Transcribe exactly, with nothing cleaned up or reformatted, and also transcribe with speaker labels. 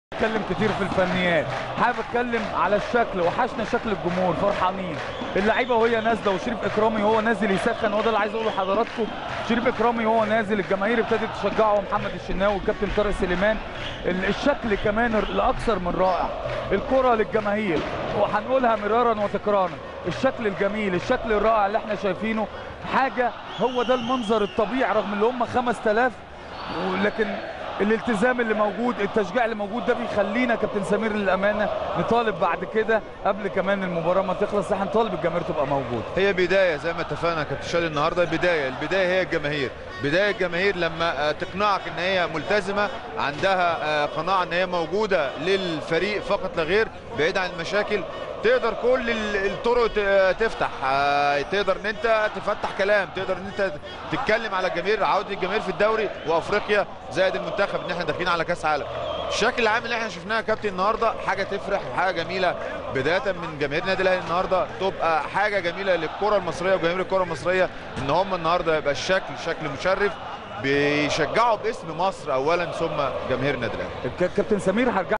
Speaker 1: اتكلم كتير في الفنيات، حابب اتكلم على الشكل. وحشنا شكل الجمهور، فرحانين اللعيبه وهي نازله، وشريف اكرامي وهو نازل يسخن. وده اللي عايز اقوله لحضراتكم، شريف اكرامي وهو نازل الجماهير ابتدت تشجعه، ومحمد الشناوي والكابتن طارق سليمان. الشكل كمان الاكثر من رائع، الكره للجماهير وهنقولها مرارا وتكرارا. الشكل الجميل، الشكل الرائع اللي احنا شايفينه، حاجه هو ده المنظر الطبيعي رغم ان هم خمسة آلاف، ولكن الالتزام اللي موجود، التشجيع اللي موجود ده بيخلينا كابتن سمير للامانه نطالب بعد كده قبل كمان المباراه ما تخلص، احنا نطالب الجماهير تبقى موجوده.
Speaker 2: هي بدايه زي ما اتفقنا يا كابتن شادي النهارده، البدايه البدايه هي الجماهير، بدايه الجماهير لما تقنعك ان هي ملتزمه، عندها قناعه ان هي موجوده للفريق فقط لا غير، بعيد عن المشاكل. تقدر كل الطرق تفتح، تقدر ان انت تفتح كلام، تقدر ان انت تتكلم على الجماهير، عوده الجماهير في الدوري وافريقيا زائد المنتخب ان احنا داخلين على كاس عالم. الشكل العام اللي احنا شفناه يا كابتن النهارده حاجه تفرح وحاجه جميله، بدايه من جماهير النادي الاهلي النهارده تبقى حاجه جميله للكره المصريه وجماهير الكره المصريه، ان هم النهارده يبقى الشكل شكل مشرف، بيشجعوا باسم مصر اولا ثم جماهير النادي الاهلي.
Speaker 1: كابتن سمير هرجع